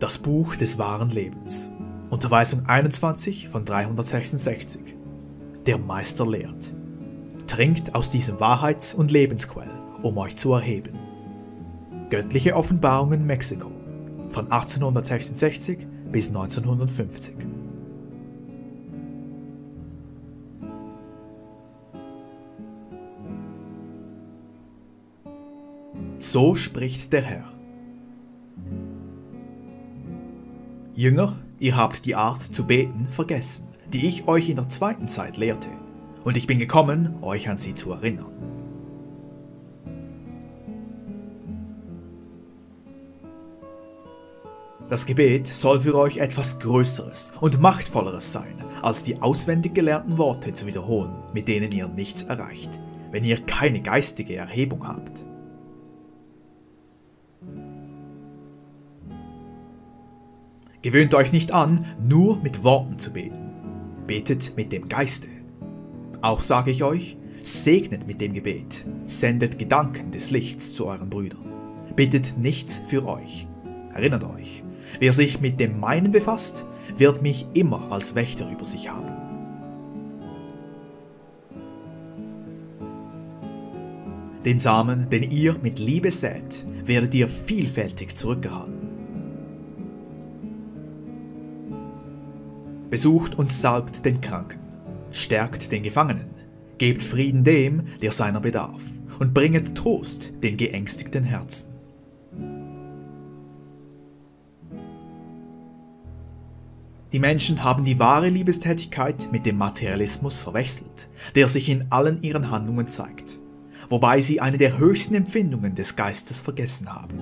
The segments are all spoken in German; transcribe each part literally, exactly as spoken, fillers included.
Das Buch des wahren Lebens. Unterweisung einundzwanzig von dreihundertsechsundsechzig. Der Meister lehrt. Trinkt aus diesem Wahrheits- und Lebensquell, um euch zu erheben. Göttliche Offenbarungen Mexiko von achtzehnhundertsechsundsechzig bis neunzehnhundertfünfzig. So spricht der Herr. Jünger, ihr habt die Art zu beten vergessen, die ich euch in der zweiten Zeit lehrte, und ich bin gekommen, euch an sie zu erinnern. Das Gebet soll für euch etwas Größeres und Machtvolleres sein, als die auswendig gelernten Worte zu wiederholen, mit denen ihr nichts erreicht, wenn ihr keine geistige Erhebung habt. Gewöhnt euch nicht an, nur mit Worten zu beten. Betet mit dem Geiste. Auch sage ich euch, segnet mit dem Gebet, sendet Gedanken des Lichts zu euren Brüdern. Bittet nichts für euch. Erinnert euch, wer sich mit dem Meinen befasst, wird mich immer als Wächter über sich haben. Den Samen, den ihr mit Liebe sät, werdet ihr vielfältig zurückerhalten. Besucht und salbt den Kranken, stärkt den Gefangenen, gebt Frieden dem, der seiner bedarf, und bringet Trost den geängstigten Herzen. Die Menschen haben die wahre Liebestätigkeit mit dem Materialismus verwechselt, der sich in allen ihren Handlungen zeigt, wobei sie eine der höchsten Empfindungen des Geistes vergessen haben.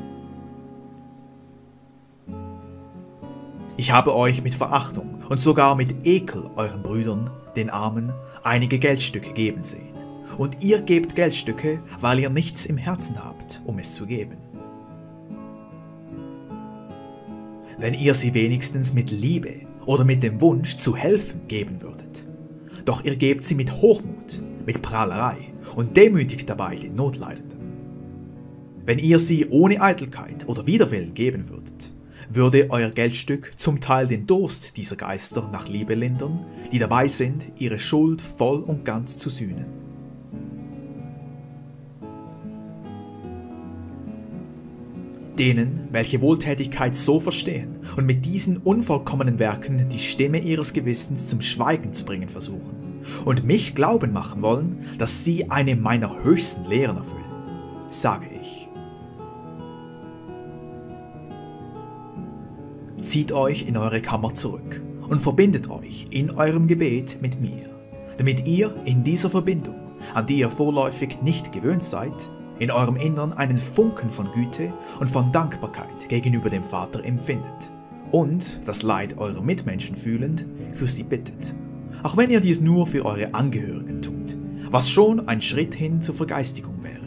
Ich habe euch mit Verachtung und sogar mit Ekel euren Brüdern, den Armen, einige Geldstücke geben sehen. Und ihr gebt Geldstücke, weil ihr nichts im Herzen habt, um es zu geben. Wenn ihr sie wenigstens mit Liebe oder mit dem Wunsch zu helfen geben würdet. Doch ihr gebt sie mit Hochmut, mit Prahlerei und demütigt dabei den Notleidenden. Wenn ihr sie ohne Eitelkeit oder Widerwillen geben würdet, würde euer Geldstück zum Teil den Durst dieser Geister nach Liebe lindern, die dabei sind, ihre Schuld voll und ganz zu sühnen. Denen, welche Wohltätigkeit so verstehen und mit diesen unvollkommenen Werken die Stimme ihres Gewissens zum Schweigen zu bringen versuchen und mich glauben machen wollen, dass sie eine meiner höchsten Lehren erfüllen, sage ich: Zieht euch in eure Kammer zurück und verbindet euch in eurem Gebet mit mir, damit ihr in dieser Verbindung, an die ihr vorläufig nicht gewöhnt seid, in eurem Innern einen Funken von Güte und von Dankbarkeit gegenüber dem Vater empfindet und das Leid eurer Mitmenschen fühlend für sie bittet, auch wenn ihr dies nur für eure Angehörigen tut, was schon ein Schritt hin zur Vergeistigung wäre.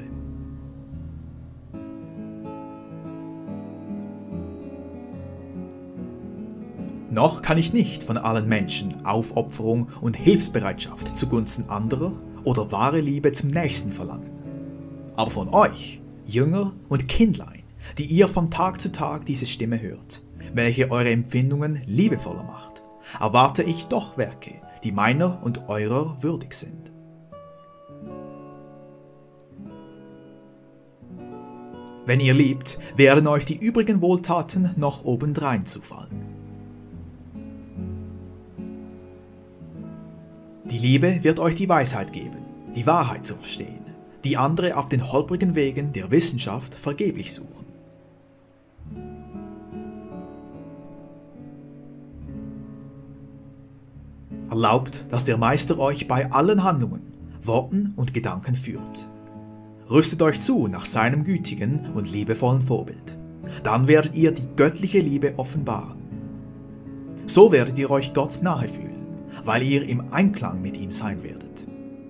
Noch kann ich nicht von allen Menschen Aufopferung und Hilfsbereitschaft zugunsten anderer oder wahre Liebe zum Nächsten verlangen. Aber von euch, Jünger und Kindlein, die ihr von Tag zu Tag diese Stimme hört, welche eure Empfindungen liebevoller macht, erwarte ich doch Werke, die meiner und eurer würdig sind. Wenn ihr liebt, werden euch die übrigen Wohltaten noch obendrein zufallen. Die Liebe wird euch die Weisheit geben, die Wahrheit zu verstehen, die andere auf den holprigen Wegen der Wissenschaft vergeblich suchen. Erlaubt, dass der Meister euch bei allen Handlungen, Worten und Gedanken führt. Rüstet euch zu nach seinem gütigen und liebevollen Vorbild. Dann werdet ihr die göttliche Liebe offenbaren. So werdet ihr euch Gott nahe fühlen, weil ihr im Einklang mit ihm sein werdet.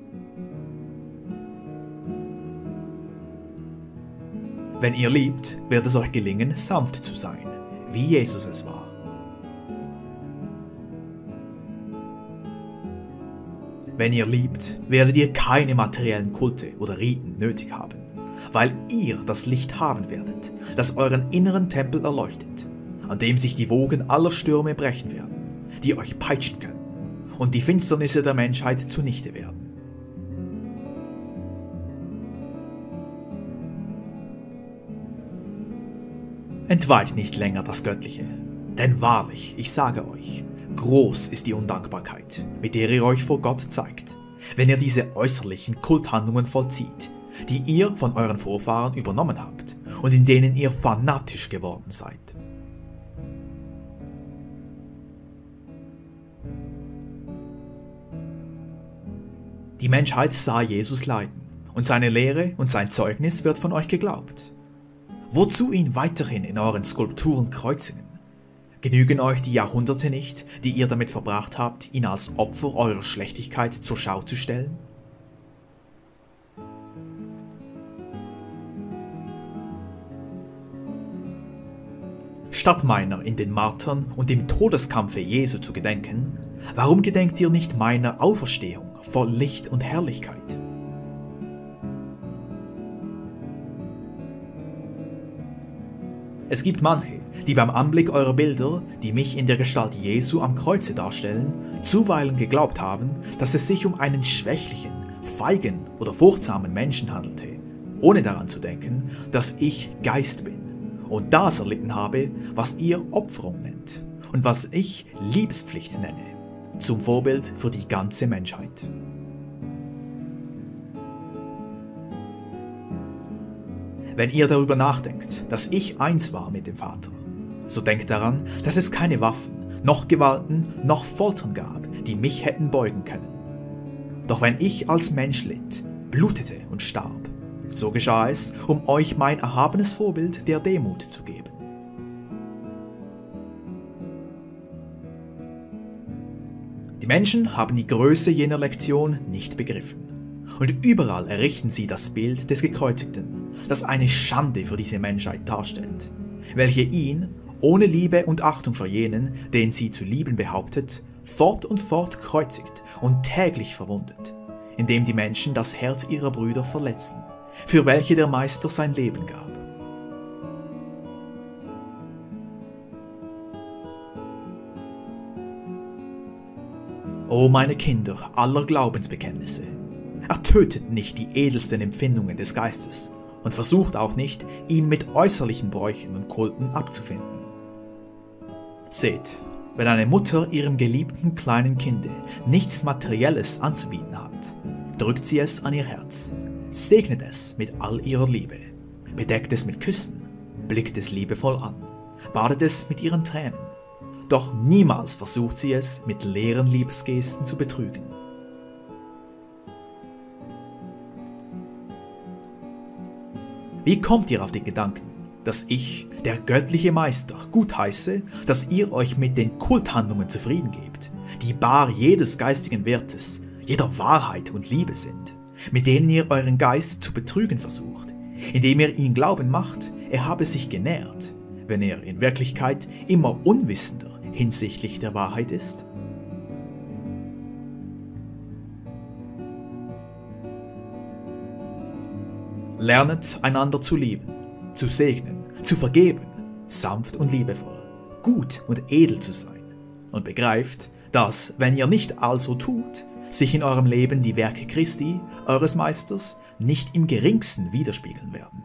Wenn ihr liebt, wird es euch gelingen, sanft zu sein, wie Jesus es war. Wenn ihr liebt, werdet ihr keine materiellen Kulte oder Riten nötig haben, weil ihr das Licht haben werdet, das euren inneren Tempel erleuchtet, an dem sich die Wogen aller Stürme brechen werden, die euch peitschen können und die Finsternisse der Menschheit zunichte werden. Entweiht nicht länger das Göttliche, denn wahrlich, ich sage euch, groß ist die Undankbarkeit, mit der ihr euch vor Gott zeigt, wenn ihr diese äußerlichen Kulthandlungen vollzieht, die ihr von euren Vorfahren übernommen habt und in denen ihr fanatisch geworden seid. Die Menschheit sah Jesus leiden, und seine Lehre und sein Zeugnis wird von euch geglaubt. Wozu ihn weiterhin in euren Skulpturen kreuzigen? Genügen euch die Jahrhunderte nicht, die ihr damit verbracht habt, ihn als Opfer eurer Schlechtigkeit zur Schau zu stellen? Statt meiner in den Martern und im Todeskampfe Jesu zu gedenken, warum gedenkt ihr nicht meiner Auferstehung voll Licht und Herrlichkeit? Es gibt manche, die beim Anblick eurer Bilder, die mich in der Gestalt Jesu am Kreuze darstellen, zuweilen geglaubt haben, dass es sich um einen schwächlichen, feigen oder furchtsamen Menschen handelte, ohne daran zu denken, dass ich Geist bin und das erlitten habe, was ihr Opferung nennt und was ich Liebespflicht nenne, zum Vorbild für die ganze Menschheit. Wenn ihr darüber nachdenkt, dass ich eins war mit dem Vater, so denkt daran, dass es keine Waffen, noch Gewalten, noch Foltern gab, die mich hätten beugen können. Doch wenn ich als Mensch litt, blutete und starb, so geschah es, um euch mein erhabenes Vorbild der Demut zu geben. Die Menschen haben die Größe jener Lektion nicht begriffen. Und überall errichten sie das Bild des Gekreuzigten, das eine Schande für diese Menschheit darstellt, welche ihn, ohne Liebe und Achtung für jenen, den sie zu lieben behauptet, fort und fort kreuzigt und täglich verwundet, indem die Menschen das Herz ihrer Brüder verletzen, für welche der Meister sein Leben gab. O meine Kinder aller Glaubensbekenntnisse, ertötet nicht die edelsten Empfindungen des Geistes und versucht auch nicht, ihn mit äußerlichen Bräuchen und Kulten abzufinden. Seht, wenn eine Mutter ihrem geliebten kleinen Kinde nichts Materielles anzubieten hat, drückt sie es an ihr Herz, segnet es mit all ihrer Liebe, bedeckt es mit Küssen, blickt es liebevoll an, badet es mit ihren Tränen, doch niemals versucht sie es mit leeren Liebesgesten zu betrügen. Wie kommt ihr auf den Gedanken, dass ich, der göttliche Meister, gutheiße, dass ihr euch mit den Kulthandlungen zufrieden gebt, die bar jedes geistigen Wertes, jeder Wahrheit und Liebe sind, mit denen ihr euren Geist zu betrügen versucht, indem ihr ihn glauben macht, er habe sich genährt, wenn er in Wirklichkeit immer unwissender hinsichtlich der Wahrheit ist? Lernet einander zu lieben, zu segnen, zu vergeben, sanft und liebevoll, gut und edel zu sein und begreift, dass, wenn ihr nicht also tut, sich in eurem Leben die Werke Christi, eures Meisters, nicht im geringsten widerspiegeln werden.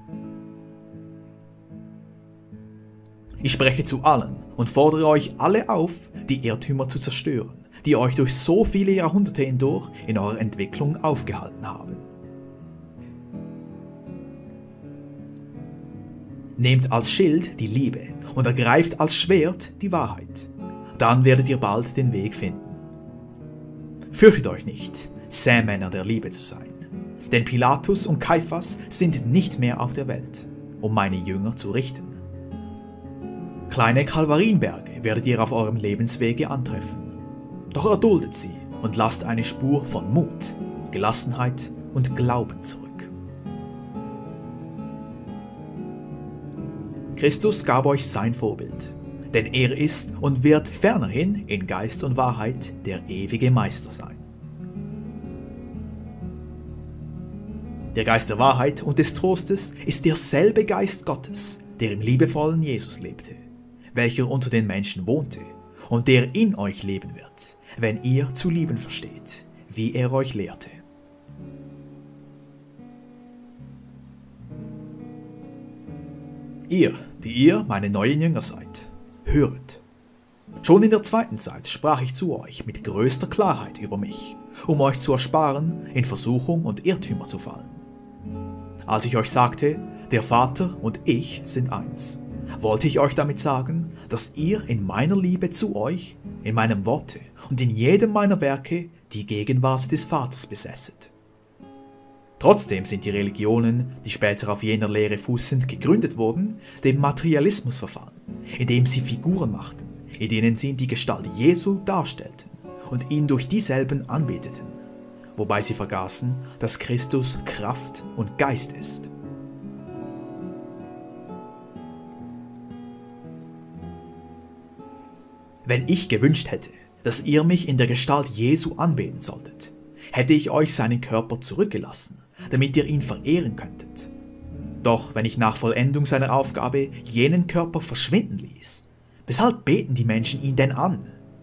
Ich spreche zu allen und fordere euch alle auf, die Irrtümer zu zerstören, die euch durch so viele Jahrhunderte hindurch in eurer Entwicklung aufgehalten haben. Nehmt als Schild die Liebe und ergreift als Schwert die Wahrheit. Dann werdet ihr bald den Weg finden. Fürchtet euch nicht, Sämänner der Liebe zu sein, denn Pilatus und Kaiphas sind nicht mehr auf der Welt, um meine Jünger zu richten. Kleine Kalvarienberge werdet ihr auf eurem Lebenswege antreffen. Doch erduldet sie und lasst eine Spur von Mut, Gelassenheit und Glauben zurück. Christus gab euch sein Vorbild, denn er ist und wird fernerhin in Geist und Wahrheit der ewige Meister sein. Der Geist der Wahrheit und des Trostes ist derselbe Geist Gottes, der im liebevollen Jesus lebte, welcher unter den Menschen wohnte und der in euch leben wird, wenn ihr zu lieben versteht, wie er euch lehrte. Ihr, die ihr meine neuen Jünger seid, höret. Schon in der zweiten Zeit sprach ich zu euch mit größter Klarheit über mich, um euch zu ersparen, in Versuchung und Irrtümer zu fallen. Als ich euch sagte, der Vater und ich sind eins, wollte ich euch damit sagen, dass ihr in meiner Liebe zu euch, in meinem Worte und in jedem meiner Werke die Gegenwart des Vaters besäßet. Trotzdem sind die Religionen, die später auf jener Lehre fußend gegründet wurden, dem Materialismus verfallen, indem sie Figuren machten, in denen sie die Gestalt Jesu darstellten und ihn durch dieselben anbeteten, wobei sie vergaßen, dass Christus Kraft und Geist ist. Wenn ich gewünscht hätte, dass ihr mich in der Gestalt Jesu anbeten solltet, hätte ich euch seinen Körper zurückgelassen, damit ihr ihn verehren könntet. Doch wenn ich nach Vollendung seiner Aufgabe jenen Körper verschwinden ließ, weshalb beten die Menschen ihn denn an?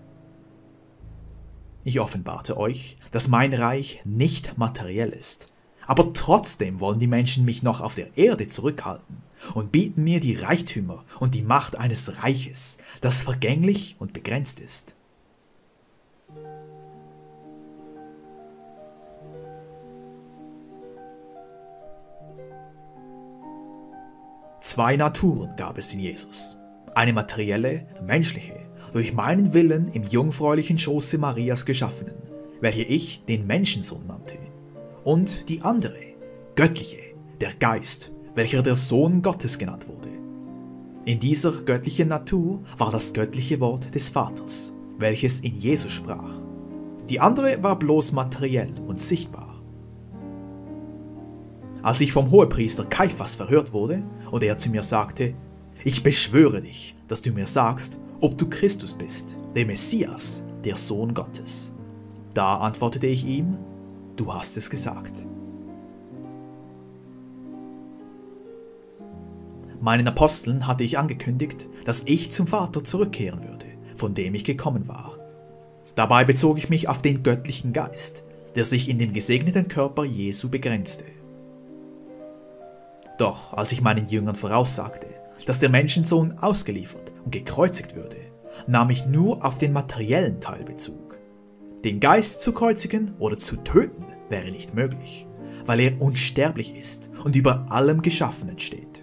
Ich offenbarte euch, dass mein Reich nicht materiell ist, aber trotzdem wollen die Menschen mich noch auf der Erde zurückhalten und bieten mir die Reichtümer und die Macht eines Reiches, das vergänglich und begrenzt ist. Zwei Naturen gab es in Jesus. Eine materielle, menschliche, durch meinen Willen im jungfräulichen Schoße Marias geschaffenen, welche ich den Menschensohn nannte. Und die andere, göttliche, der Geist, welcher der Sohn Gottes genannt wurde. In dieser göttlichen Natur war das göttliche Wort des Vaters, welches in Jesus sprach. Die andere war bloß materiell und sichtbar. Als ich vom Hohepriester Kaiphas verhört wurde und er zu mir sagte, ich beschwöre dich, dass du mir sagst, ob du Christus bist, der Messias, der Sohn Gottes. Da antwortete ich ihm, du hast es gesagt. Meinen Aposteln hatte ich angekündigt, dass ich zum Vater zurückkehren würde, von dem ich gekommen war. Dabei bezog ich mich auf den göttlichen Geist, der sich in dem gesegneten Körper Jesu begrenzte. Doch als ich meinen Jüngern voraussagte, dass der Menschensohn ausgeliefert und gekreuzigt würde, nahm ich nur auf den materiellen Teil Bezug. Den Geist zu kreuzigen oder zu töten wäre nicht möglich, weil er unsterblich ist und über allem Geschaffenen steht.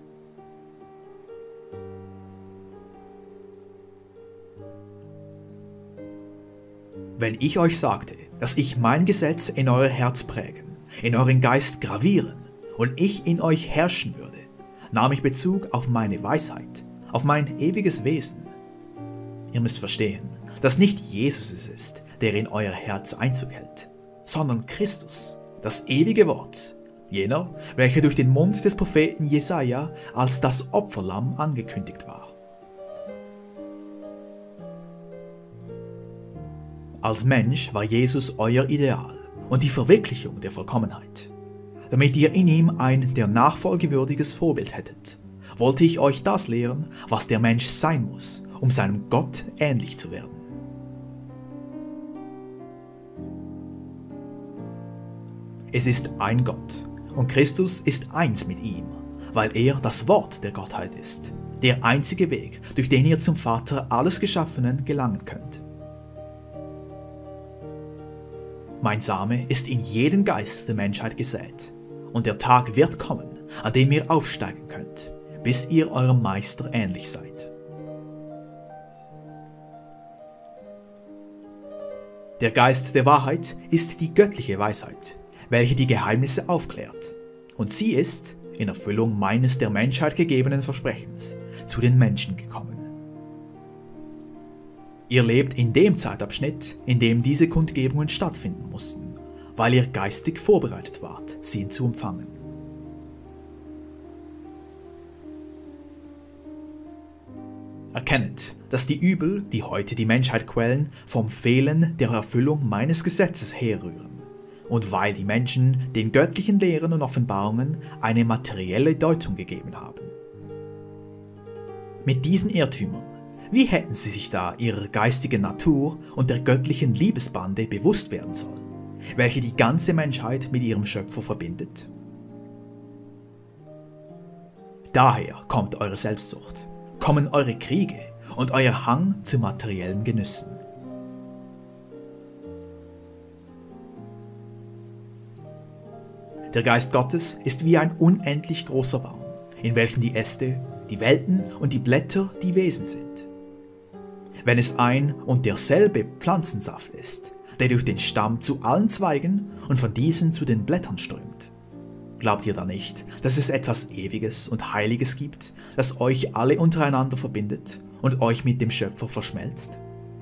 Wenn ich euch sagte, dass ich mein Gesetz in euer Herz prägen, in euren Geist gravieren und ich in euch herrschen würde, nahm ich Bezug auf meine Weisheit, auf mein ewiges Wesen. Ihr müsst verstehen, dass nicht Jesus es ist, der in euer Herz Einzug hält, sondern Christus, das ewige Wort, jener, welcher durch den Mund des Propheten Jesaja als das Opferlamm angekündigt war. Als Mensch war Jesus euer Ideal und die Verwirklichung der Vollkommenheit. Damit ihr in ihm ein der Nachfolge würdiges Vorbild hättet, wollte ich euch das lehren, was der Mensch sein muss, um seinem Gott ähnlich zu werden. Es ist ein Gott und Christus ist eins mit ihm, weil er das Wort der Gottheit ist, der einzige Weg, durch den ihr zum Vater alles Geschaffenen gelangen könnt. Mein Same ist in jeden Geist der Menschheit gesät, und der Tag wird kommen, an dem ihr aufsteigen könnt, bis ihr eurem Meister ähnlich seid. Der Geist der Wahrheit ist die göttliche Weisheit, welche die Geheimnisse aufklärt, und sie ist, in Erfüllung meines der Menschheit gegebenen Versprechens, zu den Menschen gekommen. Ihr lebt in dem Zeitabschnitt, in dem diese Kundgebungen stattfinden mussten, weil ihr geistig vorbereitet wart, sie zu empfangen. Erkennet, dass die Übel, die heute die Menschheit quälen, vom Fehlen der Erfüllung meines Gesetzes herrühren, und weil die Menschen den göttlichen Lehren und Offenbarungen eine materielle Deutung gegeben haben. Mit diesen Irrtümern Wie hätten sie sich da ihrer geistigen Natur und der göttlichen Liebesbande bewusst werden sollen, welche die ganze Menschheit mit ihrem Schöpfer verbindet? Daher kommt eure Selbstsucht, kommen eure Kriege und euer Hang zu materiellen Genüssen. Der Geist Gottes ist wie ein unendlich großer Baum, in welchem die Äste, die Welten und die Blätter die Wesen sind. Wenn es ein und derselbe Pflanzensaft ist, der durch den Stamm zu allen Zweigen und von diesen zu den Blättern strömt, glaubt ihr da nicht, dass es etwas Ewiges und Heiliges gibt, das euch alle untereinander verbindet und euch mit dem Schöpfer verschmelzt?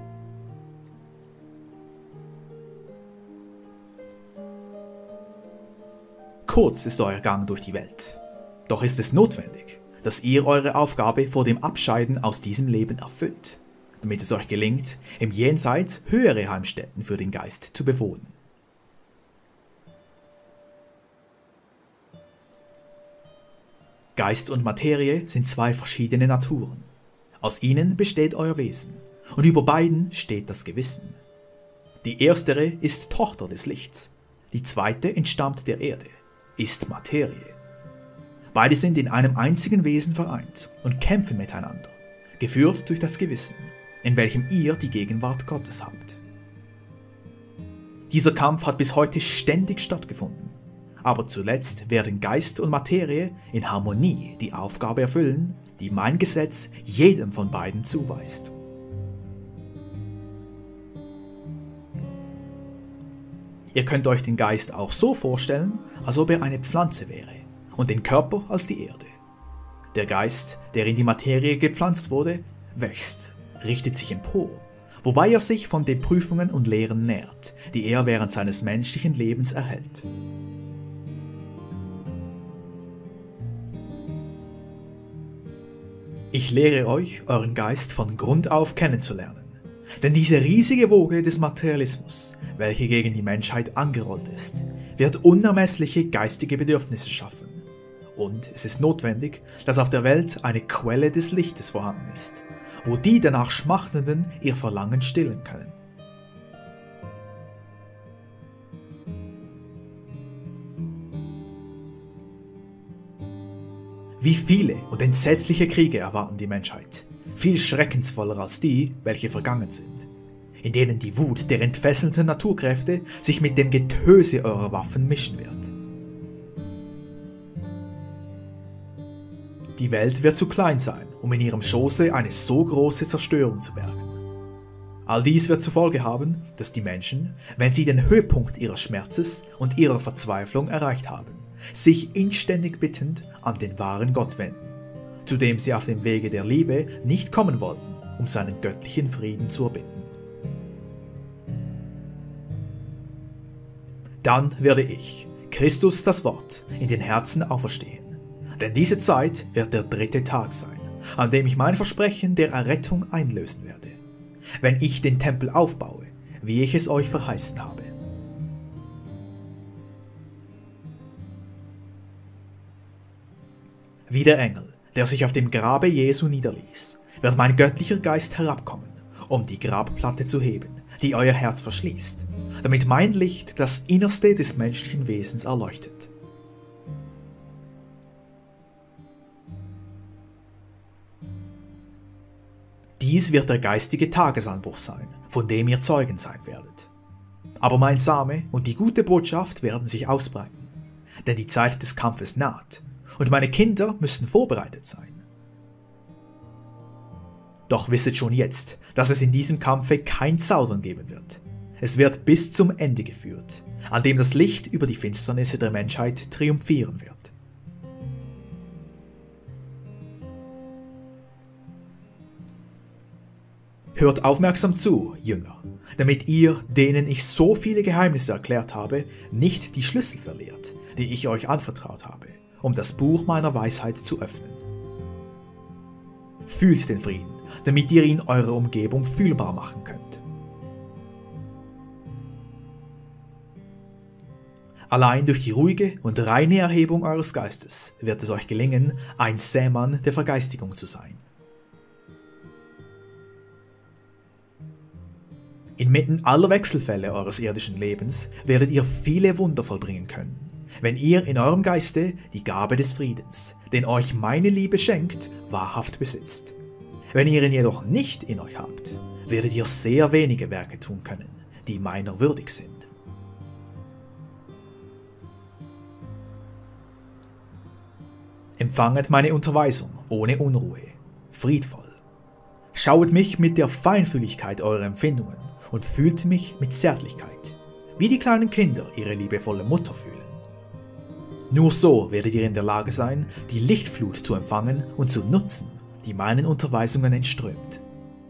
Kurz ist euer Gang durch die Welt, doch ist es notwendig, dass ihr eure Aufgabe vor dem Abscheiden aus diesem Leben erfüllt, damit es euch gelingt, im Jenseits höhere Heimstätten für den Geist zu bewohnen. Geist und Materie sind zwei verschiedene Naturen. Aus ihnen besteht euer Wesen, und über beiden steht das Gewissen. Die erstere ist Tochter des Lichts, die zweite entstammt der Erde, ist Materie. Beide sind in einem einzigen Wesen vereint und kämpfen miteinander, geführt durch das Gewissen, in welchem ihr die Gegenwart Gottes habt. Dieser Kampf hat bis heute ständig stattgefunden, aber zuletzt werden Geist und Materie in Harmonie die Aufgabe erfüllen, die mein Gesetz jedem von beiden zuweist. Ihr könnt euch den Geist auch so vorstellen, als ob er eine Pflanze wäre und den Körper als die Erde. Der Geist, der in die Materie gepflanzt wurde, wächst, richtet sich empor, wobei er sich von den Prüfungen und Lehren nährt, die er während seines menschlichen Lebens erhält. Ich lehre euch, euren Geist von Grund auf kennenzulernen. Denn diese riesige Woge des Materialismus, welche gegen die Menschheit angerollt ist, wird unermessliche geistige Bedürfnisse schaffen. Und es ist notwendig, dass auf der Welt eine Quelle des Lichtes vorhanden ist, wo die danach Schmachtenden ihr Verlangen stillen können. Wie viele und entsetzliche Kriege erwarten die Menschheit, viel schreckensvoller als die, welche vergangen sind, in denen die Wut der entfesselten Naturkräfte sich mit dem Getöse eurer Waffen mischen wird. Die Welt wird zu klein sein, um in ihrem Schoße eine so große Zerstörung zu bergen. All dies wird zur Folge haben, dass die Menschen, wenn sie den Höhepunkt ihres Schmerzes und ihrer Verzweiflung erreicht haben, sich inständig bittend an den wahren Gott wenden, zu dem sie auf dem Wege der Liebe nicht kommen wollten, um seinen göttlichen Frieden zu erbitten. Dann werde ich, Christus das Wort, in den Herzen auferstehen, denn diese Zeit wird der dritte Tag sein, an dem ich mein Versprechen der Errettung einlösen werde, wenn ich den Tempel aufbaue, wie ich es euch verheißen habe. Wie der Engel, der sich auf dem Grabe Jesu niederließ, wird mein göttlicher Geist herabkommen, um die Grabplatte zu heben, die euer Herz verschließt, damit mein Licht das Innerste des menschlichen Wesens erleuchtet. Dies wird der geistige Tagesanbruch sein, von dem ihr Zeugen sein werdet. Aber mein Same und die gute Botschaft werden sich ausbreiten, denn die Zeit des Kampfes naht, und meine Kinder müssen vorbereitet sein. Doch wisset schon jetzt, dass es in diesem Kampfe kein Zaudern geben wird. Es wird bis zum Ende geführt, an dem das Licht über die Finsternisse der Menschheit triumphieren wird. Hört aufmerksam zu, Jünger, damit ihr, denen ich so viele Geheimnisse erklärt habe, nicht die Schlüssel verliert, die ich euch anvertraut habe, um das Buch meiner Weisheit zu öffnen. Fühlt den Frieden, damit ihr ihn eurer Umgebung fühlbar machen könnt. Allein durch die ruhige und reine Erhebung eures Geistes wird es euch gelingen, ein Sämann der Vergeistigung zu sein. Inmitten aller Wechselfälle eures irdischen Lebens werdet ihr viele Wunder vollbringen können, wenn ihr in eurem Geiste die Gabe des Friedens, den euch meine Liebe schenkt, wahrhaft besitzt. Wenn ihr ihn jedoch nicht in euch habt, werdet ihr sehr wenige Werke tun können, die meiner würdig sind. Empfanget meine Unterweisung ohne Unruhe, friedvoll. Schauet mich mit der Feinfühligkeit eurer Empfindungen und fühlt mich mit Zärtlichkeit, wie die kleinen Kinder ihre liebevolle Mutter fühlen. Nur so werdet ihr in der Lage sein, die Lichtflut zu empfangen und zu nutzen, die meinen Unterweisungen entströmt.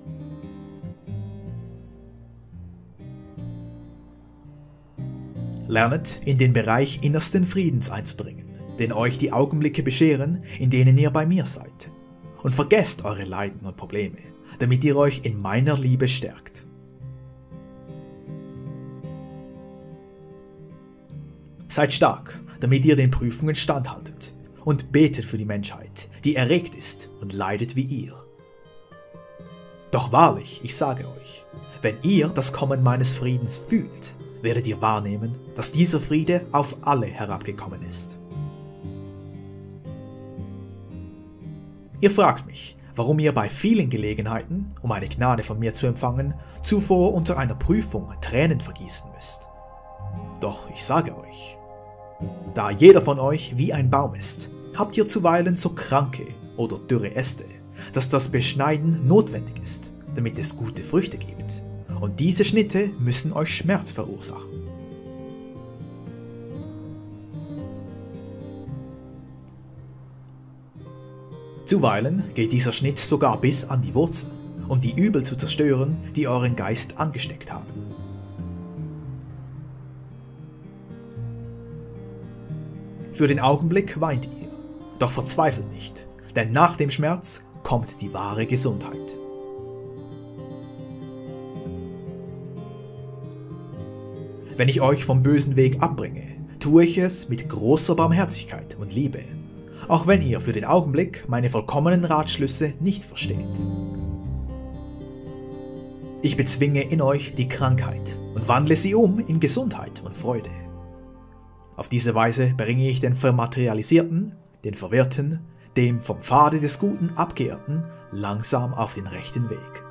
Lernet, in den Bereich innersten Friedens einzudringen, den euch die Augenblicke bescheren, in denen ihr bei mir seid. Und vergesst eure Leiden und Probleme, damit ihr euch in meiner Liebe stärkt. Seid stark, damit ihr den Prüfungen standhaltet, und betet für die Menschheit, die erregt ist und leidet wie ihr. Doch wahrlich, ich sage euch, wenn ihr das Kommen meines Friedens fühlt, werdet ihr wahrnehmen, dass dieser Friede auf alle herabgekommen ist. Ihr fragt mich, warum ihr bei vielen Gelegenheiten, um eine Gnade von mir zu empfangen, zuvor unter einer Prüfung Tränen vergießen müsst. Doch ich sage euch, da jeder von euch wie ein Baum ist, habt ihr zuweilen so kranke oder dürre Äste, dass das Beschneiden notwendig ist, damit es gute Früchte gibt. Und diese Schnitte müssen euch Schmerz verursachen. Zuweilen geht dieser Schnitt sogar bis an die Wurzeln, um die Übel zu zerstören, die euren Geist angesteckt haben. Für den Augenblick weint ihr, doch verzweifelt nicht, denn nach dem Schmerz kommt die wahre Gesundheit. Wenn ich euch vom bösen Weg abbringe, tue ich es mit großer Barmherzigkeit und Liebe, auch wenn ihr für den Augenblick meine vollkommenen Ratschlüsse nicht versteht. Ich bezwinge in euch die Krankheit und wandle sie um in Gesundheit und Freude. Auf diese Weise bringe ich den Vermaterialisierten, den Verwirrten, dem vom Pfade des Guten Abgeirrten langsam auf den rechten Weg.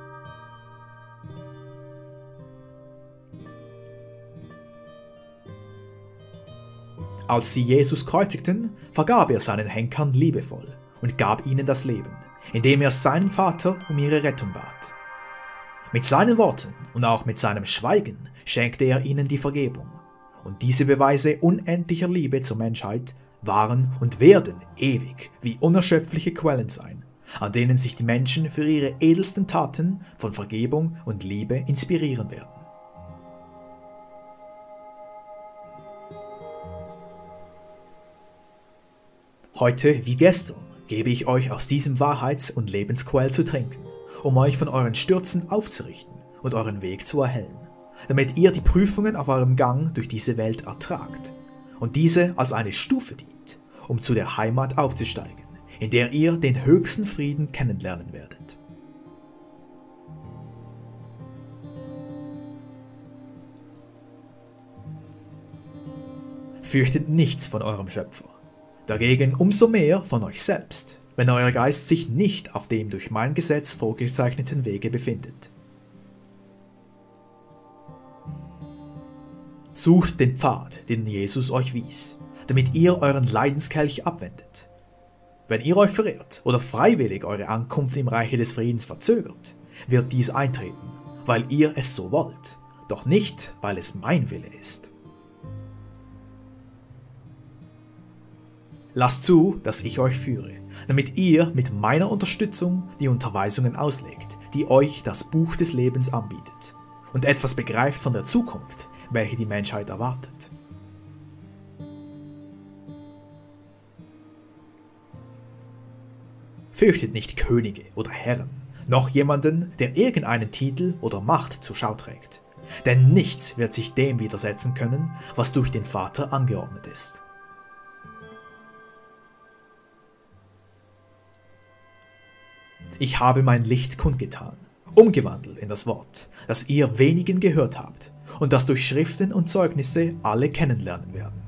Als sie Jesus kreuzigten, vergab er seinen Henkern liebevoll und gab ihnen das Leben, indem er seinen Vater um ihre Rettung bat. Mit seinen Worten und auch mit seinem Schweigen schenkte er ihnen die Vergebung. Und diese Beweise unendlicher Liebe zur Menschheit waren und werden ewig wie unerschöpfliche Quellen sein, an denen sich die Menschen für ihre edelsten Taten von Vergebung und Liebe inspirieren werden. Heute wie gestern gebe ich euch aus diesem Wahrheits- und Lebensquell zu trinken, um euch von euren Stürzen aufzurichten und euren Weg zu erhellen, damit ihr die Prüfungen auf eurem Gang durch diese Welt ertragt und diese als eine Stufe dient, um zu der Heimat aufzusteigen, in der ihr den höchsten Frieden kennenlernen werdet. Fürchtet nichts von eurem Schöpfer, dagegen umso mehr von euch selbst, wenn euer Geist sich nicht auf dem durch mein Gesetz vorgezeichneten Wege befindet. Sucht den Pfad, den Jesus euch wies, damit ihr euren Leidenskelch abwendet. Wenn ihr euch verirrt oder freiwillig eure Ankunft im Reiche des Friedens verzögert, wird dies eintreten, weil ihr es so wollt, doch nicht, weil es mein Wille ist. Lasst zu, dass ich euch führe, damit ihr mit meiner Unterstützung die Unterweisungen auslegt, die euch das Buch des Lebens anbietet, und etwas begreift von der Zukunft, welche die Menschheit erwartet. Fürchtet nicht Könige oder Herren, noch jemanden, der irgendeinen Titel oder Macht zur Schau trägt, denn nichts wird sich dem widersetzen können, was durch den Vater angeordnet ist. Ich habe mein Licht kundgetan, umgewandelt in das Wort, das ihr wenigen gehört habt und das durch Schriften und Zeugnisse alle kennenlernen werden.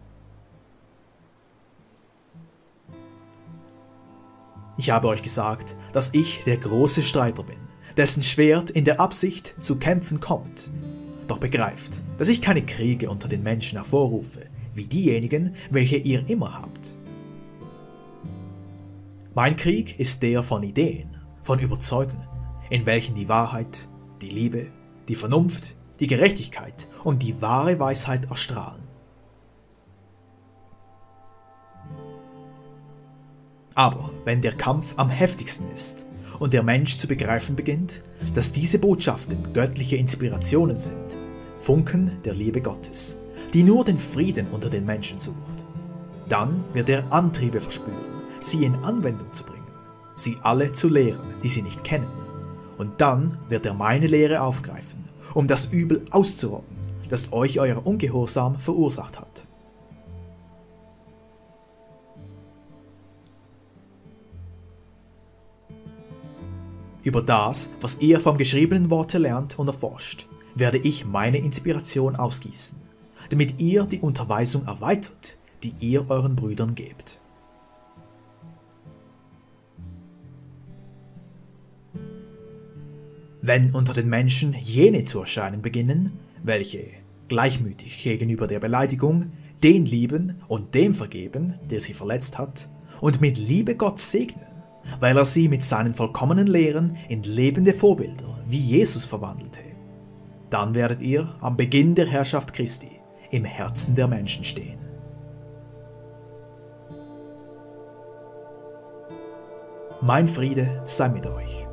Ich habe euch gesagt, dass ich der große Streiter bin, dessen Schwert in der Absicht zu kämpfen kommt. Doch begreift, dass ich keine Kriege unter den Menschen hervorrufe, wie diejenigen, welche ihr immer habt. Mein Krieg ist der von Ideen, von Überzeugungen, in welchen die Wahrheit, die Liebe, die Vernunft, die Gerechtigkeit und die wahre Weisheit erstrahlen. Aber wenn der Kampf am heftigsten ist und der Mensch zu begreifen beginnt, dass diese Botschaften göttliche Inspirationen sind, Funken der Liebe Gottes, die nur den Frieden unter den Menschen sucht, dann wird er Antriebe verspüren, sie in Anwendung zu bringen, sie alle zu lehren, die sie nicht kennen. Und dann wird er meine Lehre aufgreifen, um das Übel auszurotten, das euch euer Ungehorsam verursacht hat. Über das, was ihr vom geschriebenen Worte lernt und erforscht, werde ich meine Inspiration ausgießen, damit ihr die Unterweisung erweitert, die ihr euren Brüdern gebt. Wenn unter den Menschen jene zu erscheinen beginnen, welche, gleichmütig gegenüber der Beleidigung, den lieben und dem vergeben, der sie verletzt hat, und mit Liebe Gott segnen, weil er sie mit seinen vollkommenen Lehren in lebende Vorbilder wie Jesus verwandelte, dann werdet ihr am Beginn der Herrschaft Christi im Herzen der Menschen stehen. Mein Friede sei mit euch.